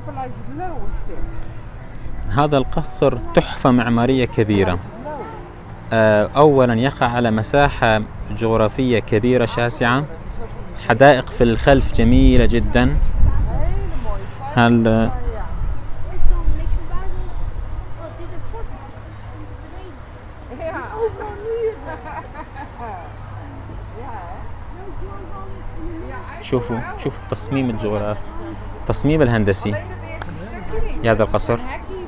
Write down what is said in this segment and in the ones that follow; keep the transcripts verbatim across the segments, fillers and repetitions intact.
هذا القصر تحفة معمارية كبيرة. أولا يقع على مساحة جغرافية كبيرة شاسعة، حدائق في الخلف جميلة جدا. هل شوفوا شوفوا التصميم الجغرافي، التصميم الهندسي لهذا القصر.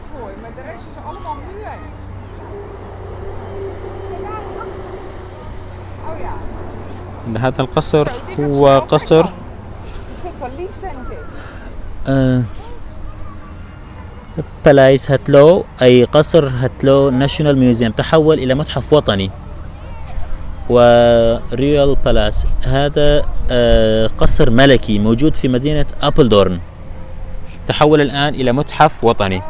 هذا القصر هو قصر آه بالايس هاتلو، أي قصر هاتلو ناشونال ميوزيوم، تحول إلى متحف وطني. وريال بالاس هذا آه قصر ملكي موجود في مدينة أبلدورن، تحول الآن إلى متحف وطني.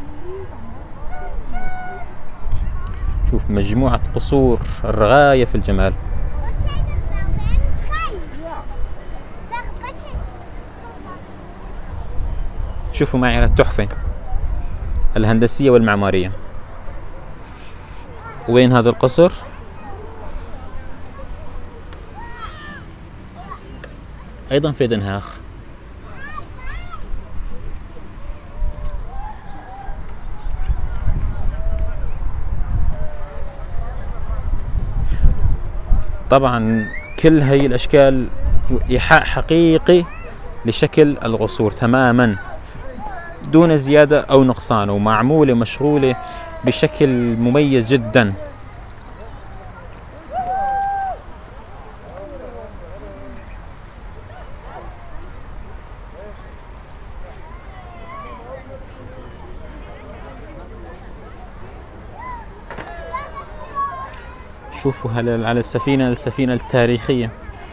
شوف مجموعة قصور الغاية في الجمال. شوفوا معي على التحفة الهندسية والمعمارية. وين هذا القصر؟ أيضا في دنهاخ. طبعا كل هي الأشكال إيحاء حقيقي لشكل القصور تماما دون زيادة أو نقصان، ومعمولة مشغولة بشكل مميز جدا. شوفوا هلا على السفينة السفينة التاريخية.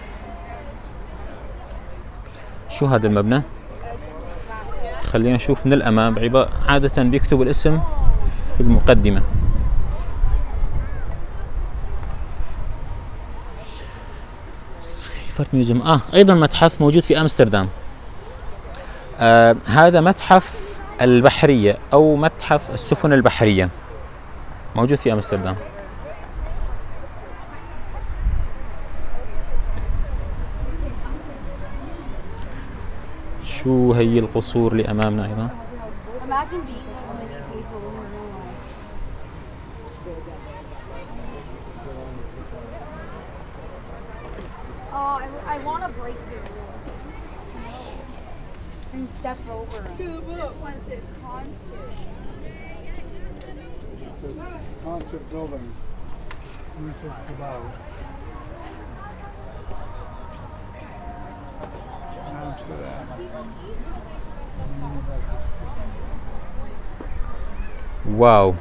شو هذا المبنى؟ خلينا نشوف من الأمام. عادة بيكتبوا الاسم في المقدمة. سخيفرت ميوزيوم. آه أيضا متحف موجود في أمستردام. آه هذا متحف البحرية أو متحف السفن البحرية، موجود في أمستردام. شو هي القصور اللي أمامنا أيضا؟ واو،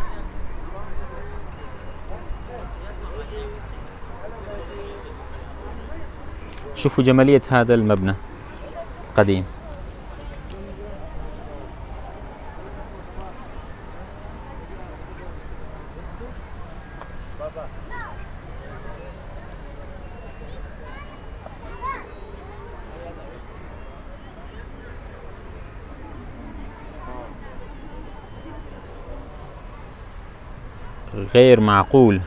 شوفوا جمالية هذا المبنى القديم. غير معقول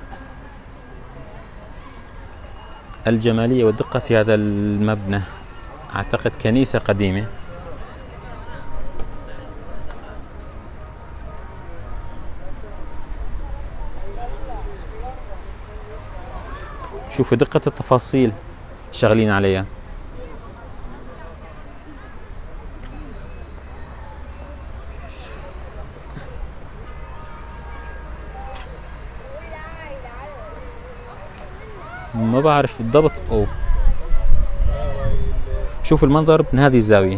الجمالية والدقة في هذا المبنى. أعتقد كنيسة قديمة. شوفوا دقة التفاصيل شغالين عليها. ما بعرف بالضبط. أوه شوفوا المنظر من هذه الزاوية.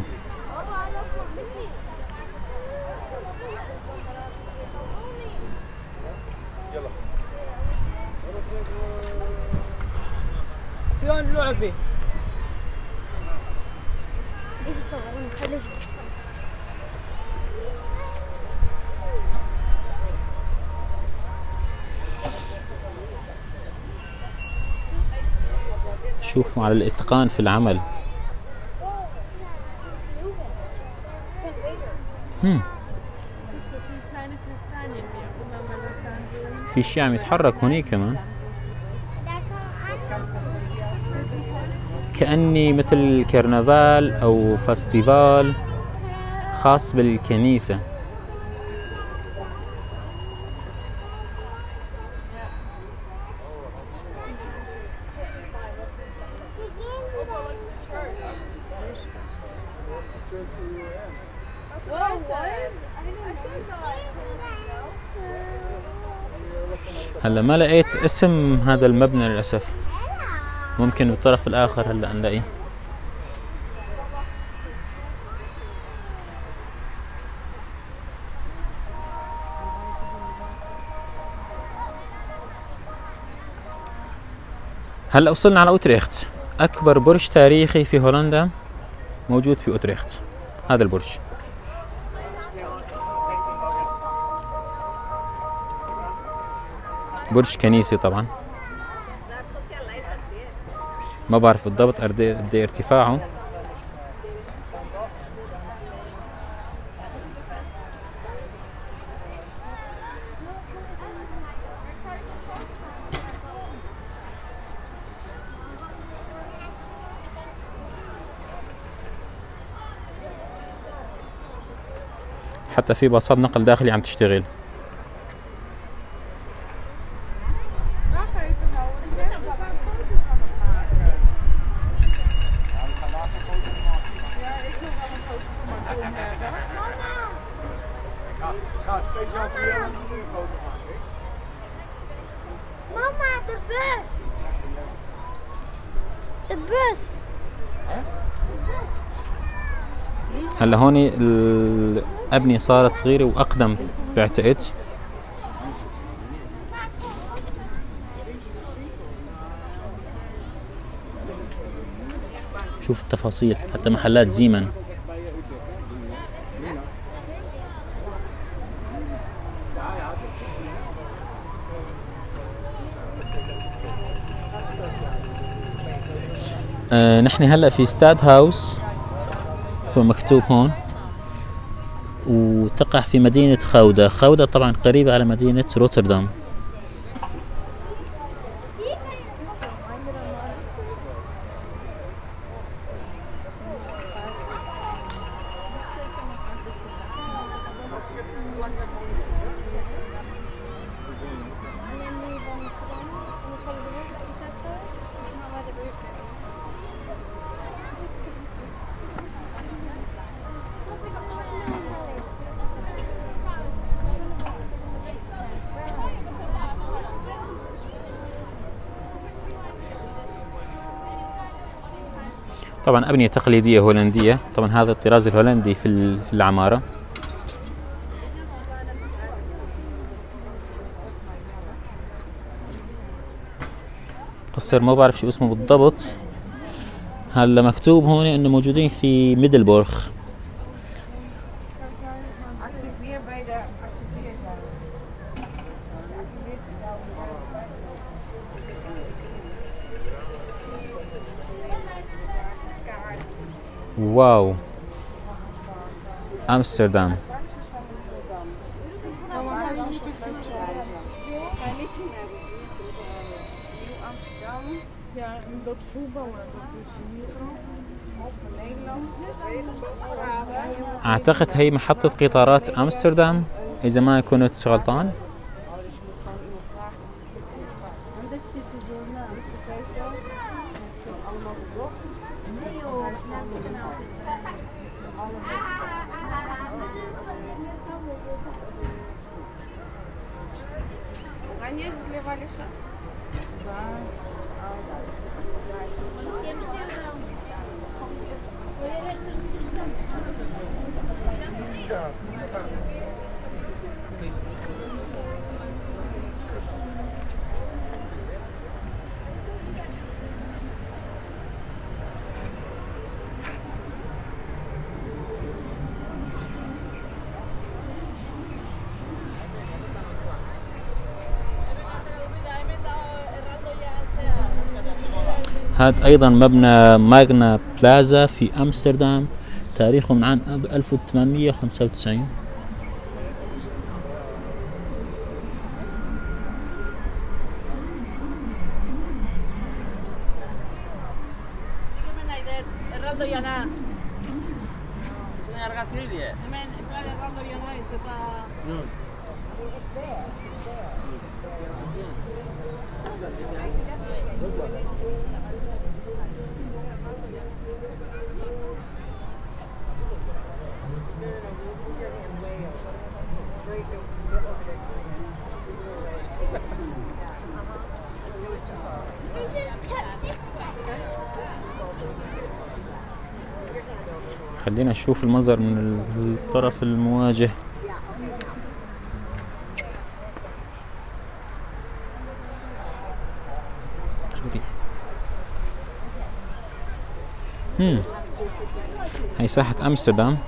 شوفوا على الإتقان في العمل. هم. في شيء عم يتحرك هونيك كمان، كأني مثل كرنفال أو فستيفال خاص بالكنيسة. هلا ما لقيت اسم هذا المبنى للأسف، ممكن بالطرف الآخر هلا نلاقيه. هلا وصلنا على أوتريخت، أكبر برج تاريخي في هولندا موجود في أوتريخت. هذا البرج برج كنيسي طبعا، ما بعرف بالضبط قد ايه ارتفاعه. حتى في باصات نقل داخلي عم تشتغل. Mama, de bus. De bus. هلا هون الأبنية صارت صغيرة وأقدم بعتقد. شوف التفاصيل، حتى محلات زيمن. آه نحن هلا في ستاد هاوس مكتوب هون، وتقع في مدينة خودة. خودة طبعا قريبة على مدينة روتردام. طبعا أبنية تقليدية هولندية، طبعا هذا الطراز الهولندي في في العمارة. قصر ما بعرف شو اسمه بالضبط. هلا مكتوب هون انه موجودين في ميدلبورغ. واو، أمستردام. Ja, dat voetballen, dat is hier of Nederland. أعتقد هي محطة قطارات أمستردام إذا ما كنت غلطان. هذا أيضا مبنى ماغنا بلازا في أمستردام، تاريخه من عام ألف وثمانمئة وخمسة وتسعين. خلينا نشوف المنظر من الطرف المواجه. امم هي ساحة أمستردام.